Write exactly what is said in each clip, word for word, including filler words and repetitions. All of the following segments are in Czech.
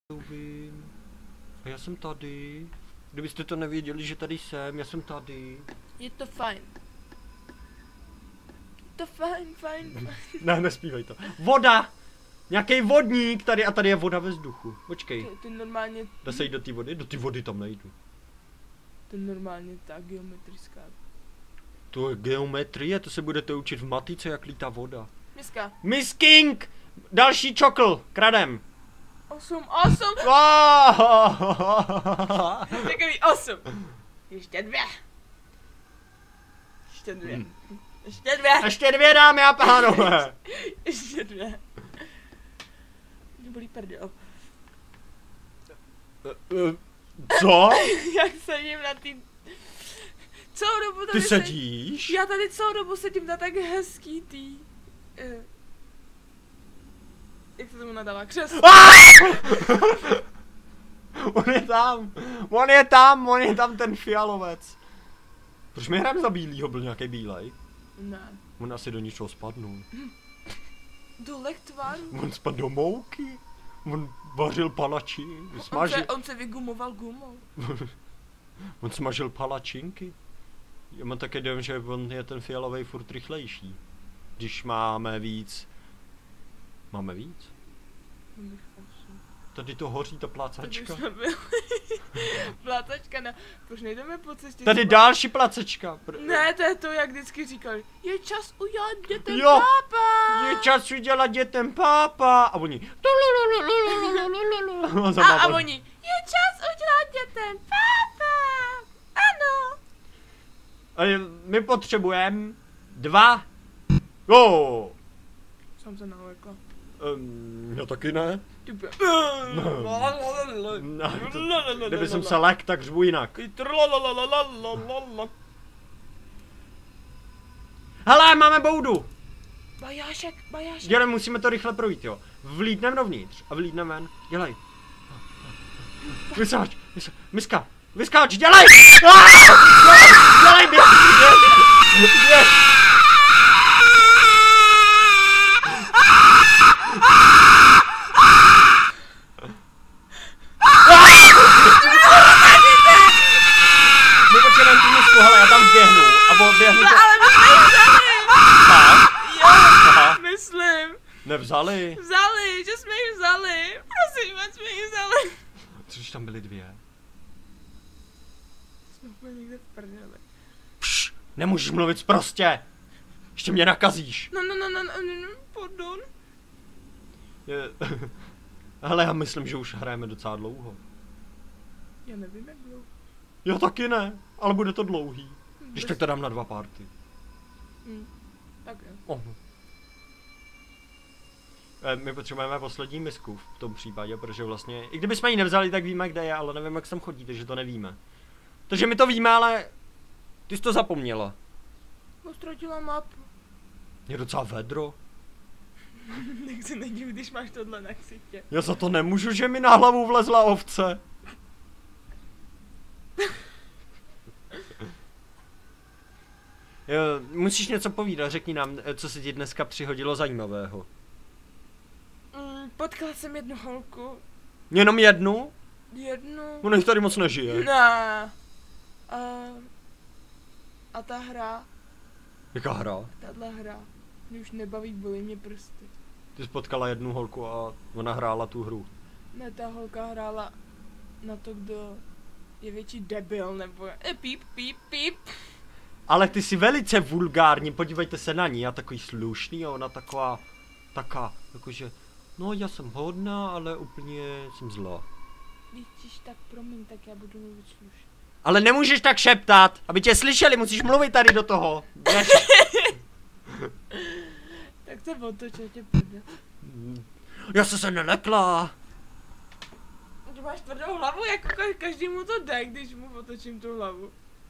A já jsem tady. Kdybyste to nevěděli, že tady jsem, já jsem tady. Je to fajn. Je to fajn, fajn, fajn. Ne, nespívej to. Voda! Nějaký vodník tady a tady je voda ve vzduchu. Počkej. To, to normálně... Dá se jít do té vody? Do té vody tam nejdu. To je normálně ta geometrická. To je geometrie, to se budete učit v matice, jak lítá voda. Miska. Miss King! Další čokl, kradem. Osm, osm! Takový osm. Ještě dvě. Ještě dvě. Hmm. Ještě dvě. Ještě dvě, dámy a pánové. Ještě dvě. Mě bolí prdel. Co? Jak sedím na tý... Celou dobu tady Ty se... sedíš? Já tady celou dobu sedím na tak hezký tý... Uh... Jak se tomu nadává? Křeslo. On je tam, on je tam, on je tam ten fialovec. Proč mi hrám za bílýho, byl nějaký bílej? Ne. On asi do ničeho spadnul. Do lechtváru. On spadl do mouky. On vařil palači, smažil. On se, on se vygumoval gumou. On smažil palačinky. Já mám také dojem, že on je ten fialovej furt rychlejší. Když máme víc. Máme víc? Tady to hoří, ta plácačka. Plácačka, ne. Proč nejdeme po cestě? Tady třeba... další plácačka. Ne, to je to, jak vždycky říkali. Je čas udělat dětem jo, pápa. Je čas udělat dětem pápa. A oni. A, a oni. Je čas udělat dětem pápa. Ano. A my potřebujeme dva. Jo. Jsem se navlekla. Um, já taky ne. No, kdyby jsem se lek, tak řvu jinak. Hele, máme boudu. Bajášek, bajášek. Dělej, musíme to rychle projít, jo. Vlítnem dovnitř a vlítnem ven. Dělej. Vysáč, vysáč, miska, vyskáč, dělej! Dělej, běž, běž, běž. My potřebujeme tu misku, hele, já tam běhnu a běhnu to... Ale my jsme ji vzali! Tak? Jo, aha. Myslím. Nevzali? Vzali, že jsme ji vzali. Prosím, ať jsme ji vzali. Což tam byly dvě? Jsme úplně někde v prdeli. Pš, nemůžeš mluvit prostě. Ještě mě nakazíš. No, no, no, no, no, no, pardon. Je... Hele, já myslím, že už hrajeme docela dlouho. Já nevím, jak dlouho. Já taky ne, ale bude to dlouhý. Když Bez... tak to dám na dva party. Hmm. Tak jo. Oh. E, my potřebujeme poslední misku v tom případě, protože vlastně, i kdybychom ji nevzali, tak víme, kde je, ale nevím, jak sem chodí, takže to nevíme. Takže my to víme, ale ty jsi to zapomněla. No, ztratila mapu. Je docela vedro. Tak se nedív, když máš tohle na ksitě. Já za to nemůžu, že mi na hlavu vlezla ovce. Jo, musíš něco povídat, řekni nám, co se ti dneska přihodilo zajímavého. Mm, potkala jsem jednu holku. Jenom jednu? Jednu. Ona jich tady moc nežije. Ne. A, a ta hra. Jaká hra? Tahle hra. Mě už nebaví, bolí mě prsty. Ty jsi potkala jednu holku a ona hrála tu hru. Ne, ta holka hrála na to, kdo je větší debil, nebo je píp, píp, píp. Ale ty jsi velice vulgární, podívejte se na ní, já takový slušný a ona taková, taká, jakože, no já jsem hodná, ale úplně jsem zlá. Víš, tak promiň, tak já budu mluvit slušně. Ale nemůžeš tak šeptat, aby tě slyšeli, musíš mluvit tady do toho. Tak se otoč, já tě půjde. Já se se nelekla. Ty máš tvrdou hlavu, jako každému to jde, když mu otočím tu hlavu.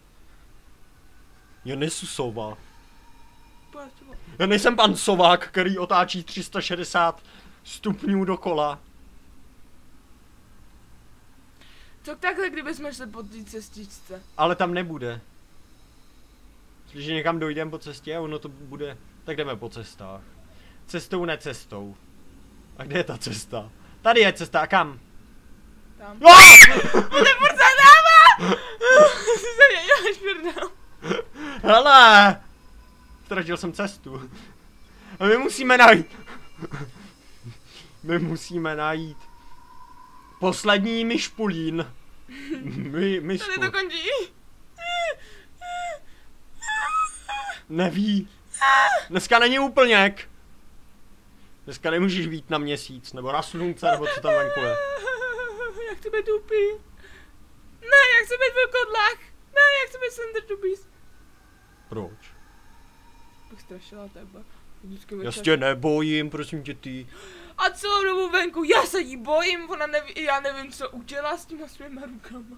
Já nejsem sova. Já nejsem pan Sovák, který otáčí tři sta šedesát stupňů dokola. Co takhle, kdybychom šli po té cestičce? Ale tam nebude. Když někam dojdeme po cestě a ono to bude, tak jdeme po cestách. Cestou, ne cestou. A kde je ta cesta? Tady je cesta, a kam? Tam. No! Bude furt za náma! Jsi se mě děláš prdel. Hele! Ztratil jsem cestu. A my musíme najít. My musíme najít. Poslední myšpulín. My, myšku. Tady to končí. Neví. Dneska není úplněk. Dneska nemůžeš být na měsíc, nebo na slunce, nebo co tam venku je. Jak chci být tupý. Ne, jak chci být vlkodlak. Ne, jak chci být Slendertubbies. Proč? Bych strašila tebe. Vždycky Já večer. tě nebojím, prosím tě ty. A celou dobu venku, já se jí bojím, ona neví, já nevím, co udělá s těma svýma rukama.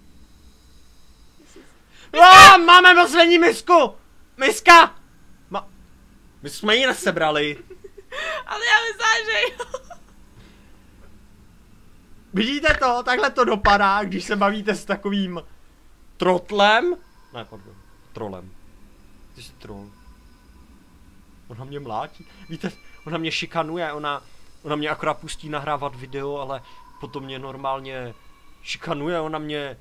Ah, máme poslední misku! Miska! Ma... My jsme ji nesebrali. Ale já myslím, že jo. Vidíte to? Takhle to dopadá, když se bavíte s takovým trotlem. Ne, pardon. Trolem. Ty jsi troll. Ona mě mlátí. Víte, ona mě šikanuje, ona, ona mě akorát pustí nahrávat video, ale potom mě normálně šikanuje, ona mě...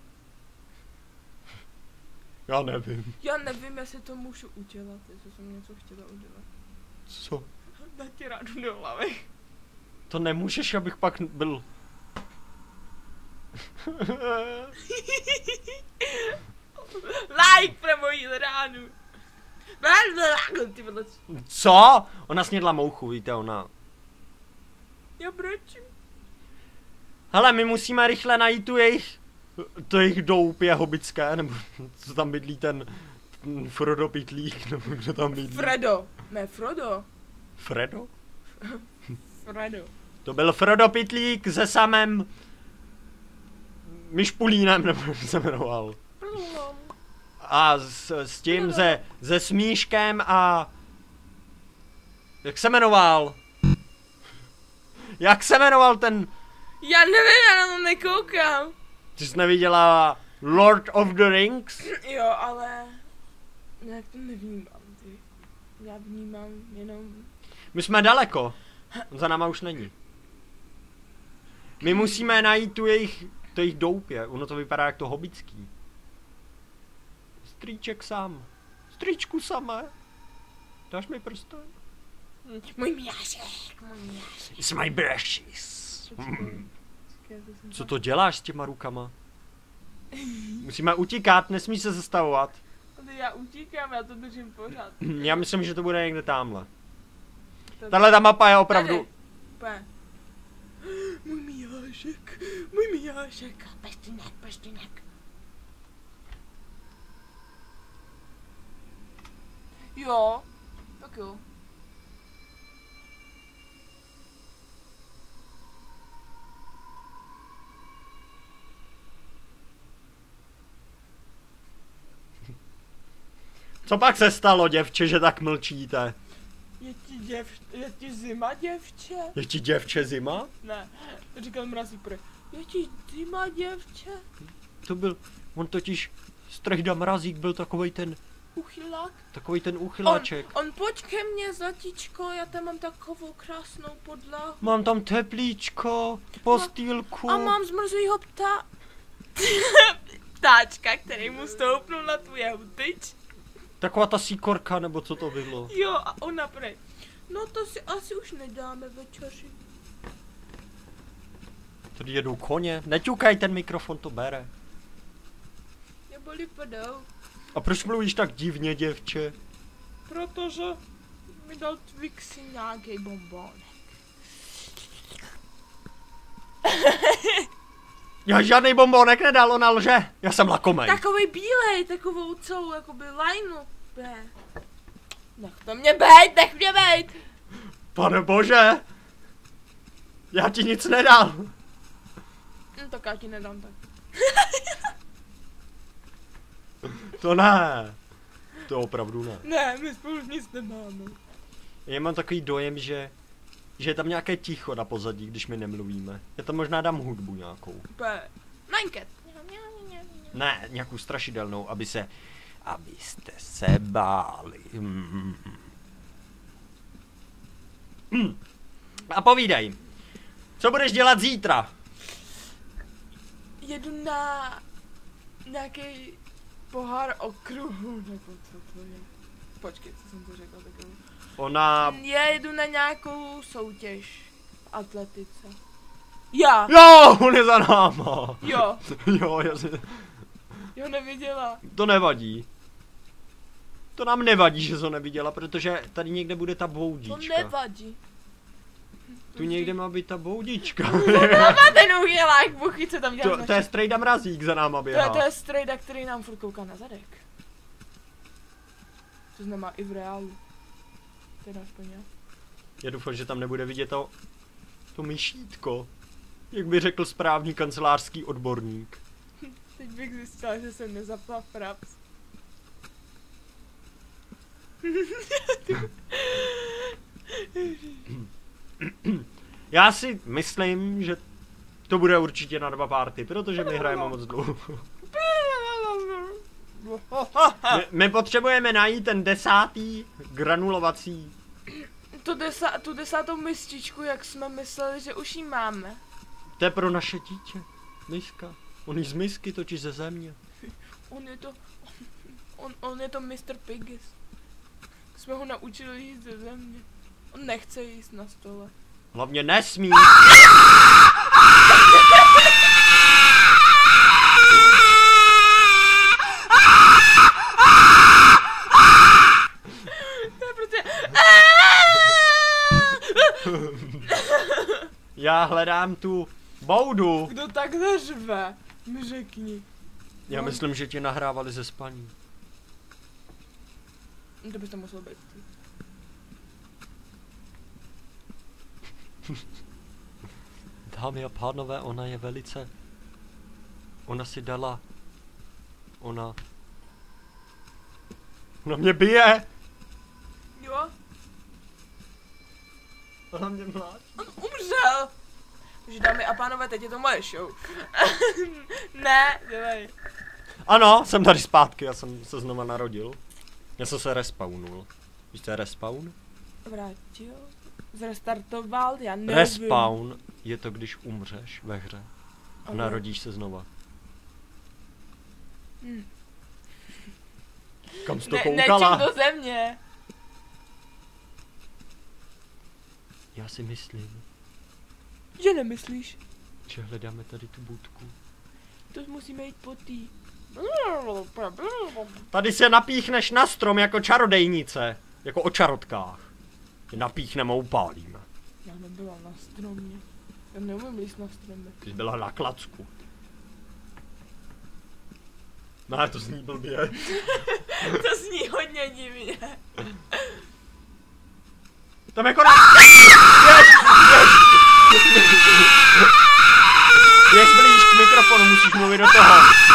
Já nevím. Já nevím, jestli to můžu udělat, jestli jsem něco chtěla udělat. Co? Dát ti rádu do hlavy. To nemůžeš, abych pak byl... Like pro moji ránu. Ty vole. Co? Ona snědla mouchu, víte, ona... Já brečím. Hele, my musíme rychle najít tu jejich... To jejich doupě hobické, nebo co tam bydlí ten... ten Frodo Pitlík, nebo kdo tam bydlí. Fredo. Ne, Frodo. Fredo? Fredo. To byl Frodo Pitlík se samém... Myšpulínem, nebo jak se jmenoval. A s, s tím ze, ze Smíškem a... Jak se jmenoval? Jak se jmenoval ten... Já nevím, já na to nekoukám. Ty jsi neviděla Lord of the Rings? Jo, ale... Nějak to nevnímám, ty. Já vnímám jenom... My jsme daleko. On za náma už není. My musíme najít tu jejich... To jejich doupě. Ono to vypadá jak to hobický. Strýček sám. Strýčku samé. Dáš mi prsten? Můj mijášek, můj mijášek. It's my precious. Počkej, počkej, to jsem Co tak- to děláš s těma rukama? Musíme utíkat, nesmí se zastavovat. Ale já utíkám, já to držím pořád. Já myslím, že to bude někde tamhle. Tady. Tahle ta mapa je opravdu... Tady. P. Můj mijášek, můj mijášek. Peštěněk, peštěněk. Jo, tak jo. Co pak se stalo, děvče, že tak mlčíte? Je ti děv, je ti zima, děvče? Je ti děvče zima? Ne, říkal mrazík pro. Je ti zima, děvče? To byl... On totiž... Strejda Mrazík byl takovej ten... Uchylák? Takovej ten úchyláček. On, on pojď ke mně, zlatíčko, já tam mám takovou krásnou podlahu. Mám tam teplíčko, postýlku. A mám zmrzlýho ptá... ptáčka, který mu stoupnul na tu jeho tyč. Taková ta síkorka, nebo co to bylo. Jo, a ona prej. No to si asi už nedáme večeři. Tady jedou koně. Neťukaj, ten mikrofon to bere. Neboli padou. A proč mluvíš tak divně, děvče? Protože mi dal Twixy nějaký bonbónek. Já žádný bombonek nedal, ona lže. Já jsem lakomej. Takový bílej, takovou celou jakoby lineu. Bé. Nech to mě bejt, nech mě bejt. Pane bože. Já ti nic nedal. No tak já ti nedám tak. To ne. To opravdu ne. Ne, my spolu nic nemáme. Já mám takový dojem, že že je tam nějaké ticho na pozadí, když my nemluvíme. Já tam možná dám hudbu nějakou. Bé. Ninket. Ne, nějakou strašidelnou, aby se... Abyste se báli. Mm. Mm. A povídej. Co budeš dělat zítra? jedu na nějaký pohár okruhu, nebo co to je. Počkej, co jsem to řekla takovou. Ona... Já jedu na nějakou soutěž v atletice. Já! Jo, on je za náma. Jo. Jo, jasně. Jo, neviděla. To nevadí. To nám nevadí, že to neviděla, protože tady někde bude ta To boudička. nevadí. Tu někde má být ta boudička. To má ten udělák, buchy, co tam dělá. To, to je strejda mrazík za náma To je, běhá. to je strejda, který nám furt kouká na zadek. To znamená i v reálu. Teda aspoň já. Já doufám, že tam nebude vidět to, to myšítko. Jak by řekl správný kancelářský odborník. Teď bych zjistila, že jsem nezapla fraps. Já si myslím, že to bude určitě na dva party, protože my hrajeme moc dlouho. My, my potřebujeme najít ten desátý granulovací. Tu, desa, tu desátou mističku, jak jsme mysleli, že už ji máme. To je pro naše dítě. Miska. On jí z misky točí ze země. On je to... On, on je to mister Piggis. Jsme ho naučili jíst ze země. On nechce jíst na stole. Hlavně nesmí. To je prostě... Já hledám tu boudu. Kdo takhle řve? Mi řekni. Já myslím, že ti nahrávali ze spaní. To bys to musel být ty. Dámy a pánové, ona je velice... Ona si dala... Ona... Ona mě bije! Jo? Ona mě mlátí. On umřel! Takže dámy a pánové, teď je to moje show. Ne, dělej. Ano, jsem tady zpátky, já jsem se znova narodil. Já jsem se respawnul. Víš, co je respawn? Vrátil? Zrestartoval? Já nevím. Respawn je to, když umřeš ve hře. A Okay. narodíš se znova. Hm. Kam jsi to Ne, koukala? nečem do země. Já si myslím, Že nemyslíš? že hledáme tady tu budku. To musíme jít po tý. Tady se napíchneš na strom jako čarodejnice. Jako o čarotkách. Tě napíchneme a upálíme. Já nebyla na stromě. Já neumím líst na stromě. Ty jsi byla na klacku. No, to zní blbě. To zní hodně divně. Tam jako na... Jež, jež. Jež blíž k mikrofonu, musíš mluvit do toho.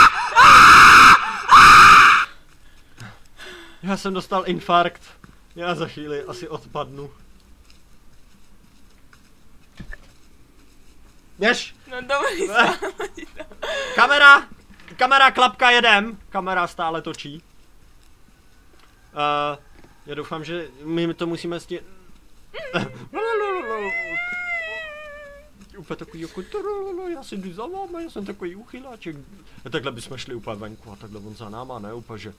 Já jsem dostal infarkt. Já za chvíli asi odpadnu. Běž! No dobrý, Eh. Kamera! Kamera, klapka, jedem! Kamera stále točí. Uh, já doufám, že my to musíme stě... Úplně takový jako... Já si jdu za váma, já jsem takový uchyláček. A takhle bychom šli úplně venku a takhle on za náma, ne? Úplně, že...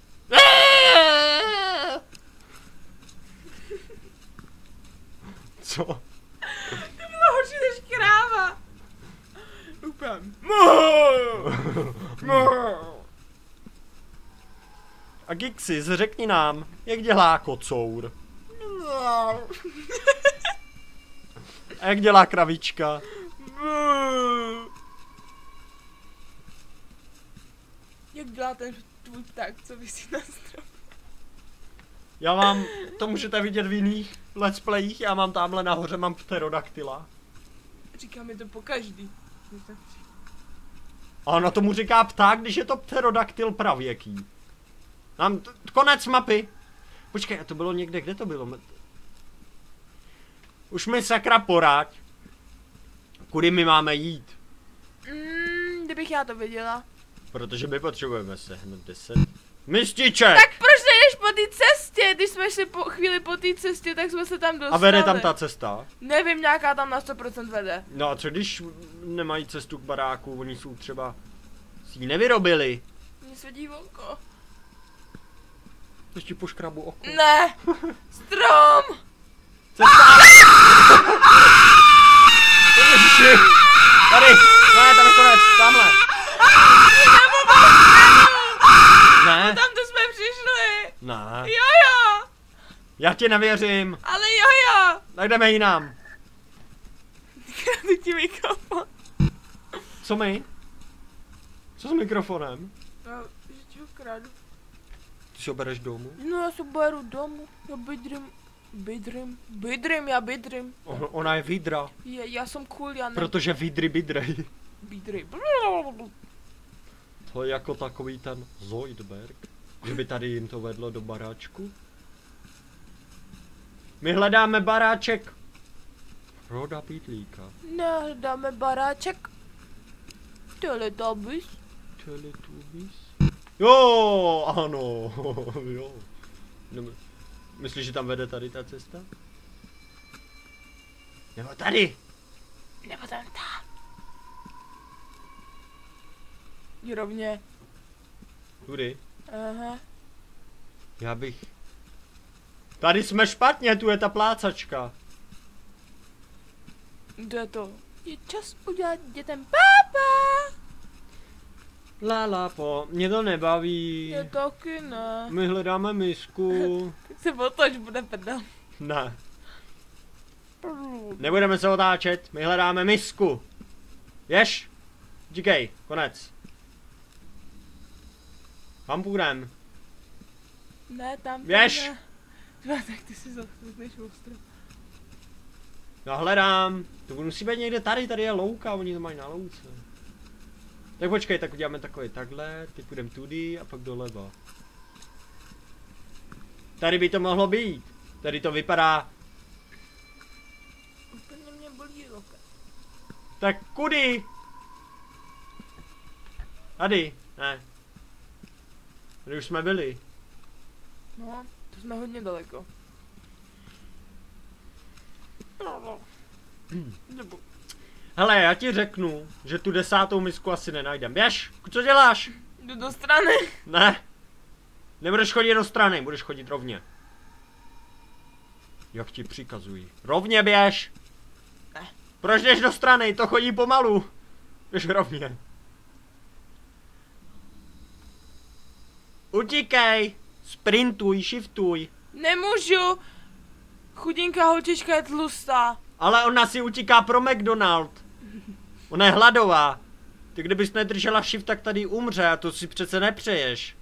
Co? To bylo horší než kráva. Úplně. A Gixis, řekni nám, jak dělá kocour? A jak dělá kravička? Jak dělá ten tvůj pták, co visí na stromě? Já mám, to můžete vidět v jiných let's playích, já mám tamhle nahoře, mám pterodaktyla. Říká mi to po každý. A ona tomu říká pták, když je to pterodaktyl pravěký. Mám t- konec mapy. Počkej, a to bylo někde, kde to bylo? Už mi sakra poraď. Kudy my máme jít? Mm, kdybych já to věděla. Protože my potřebujeme sehnat deset mističek. Tak proč nejdeš po té cestě, když jsme šli po chvíli po té cestě, tak jsme se tam dostali. A vede tam ta cesta? Nevím, nějaká tam na sto procent vede. No a co když nemají cestu k baráku, oni jsou třeba si ji nevyrobili? Mně svědí oko. Ještě poškrabu oko. Ne! Strom! Cesta! Ježiši! Tady! Ne, tam je konec, tamhle! Ne? Tam to jsme přišli! Ne. Jojo! Já ti nevěřím. Ale jojo! Tak jdeme jinam. Kradu ti mikrofon. Co my? Co s mikrofonem? No, že ti ho kradu. Ty si ho bereš domů? No já se beru domů, já bydrím, bydrím, bydrím, já bydrím. O, ona je vidra. Je, já jsem cool, já ne... Protože vidry bydrej. Bydrím. To je jako takový ten Zoidberg. Že by tady jim to vedlo do baráčku. My hledáme baráček. Roda Pítlíka. Nehledáme baráček. Teletubbies. Teletubbies? Jo, ano, jo. Myslíš, že tam vede tady ta cesta? Nebo tady? Nebo tam ta. Rovně. Tudy? Aha. Já bych... Tady jsme špatně, tu je ta plácačka. Kdo je to? Je čas udělat dětem pápa. La la po, mě to nebaví. Je taky ne. My hledáme misku. Tak se otoč, bude prdel. Ne. Nebudeme se otáčet, my hledáme misku. Jež? Říkej, konec. Kam půjdem? Ne, tam. Běž! Ne. Tak ty si zaslíkneš ostro. Já hledám. To musí být někde tady, tady je louka, oni to mají na louce. Tak počkej, tak uděláme takový takhle, teď půjdeme tudy a pak doleva. Tady by to mohlo být. Tady to vypadá. Úplně mě bolí loket. Tak kudy? Tady, ne. Tady už jsme byli. No, to jsme hodně daleko. Nebo... Hele, já ti řeknu, že tu desátou misku asi nenajdem. Běž, co děláš? Jdu do strany. Ne. Nebudeš chodit do strany, budeš chodit rovně. Jak ti přikazují. Rovně běž. Ne. Proč jdeš do strany, to chodí pomalu. Běž rovně. Utíkej. Sprintuj, shiftuj. Nemůžu. Chudinká holčička je tlustá. Ale ona si utíká pro McDonald. Ona je hladová. Ty kdybys nedržela shift, tak tady umře a to si přece nepřeješ.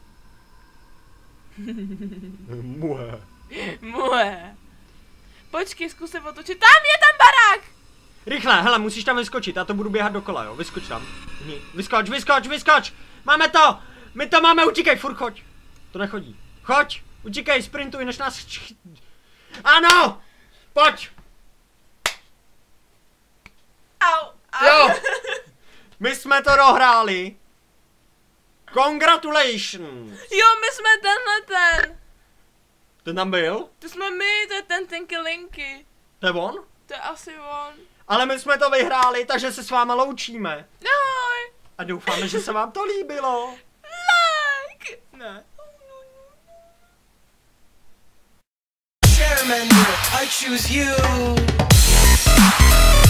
Muhe. Muhe. Počkej, zkus se otočit. Tam je tam barák! Rychle, hele, musíš tam vyskočit, já to budu běhat dokola, jo, vyskoč tam. Vyskoč, vyskoč, vyskoč! Máme to! My to máme, utíkej, furt choď. To nechodí. Choď, utíkej, sprintuj, než nás... Ano! Pojď! Au, au. Jo! My jsme to dohráli. Congratulations! Jo, my jsme tenhle ten. Ten tam byl? To jsme my, to je ten Tinky Linky. To je on? To je asi on. Ale my jsme to vyhráli, takže se s váma loučíme. Ahoj. A doufáme, že se vám to líbilo. Like. Ne. Charmander, I choose you.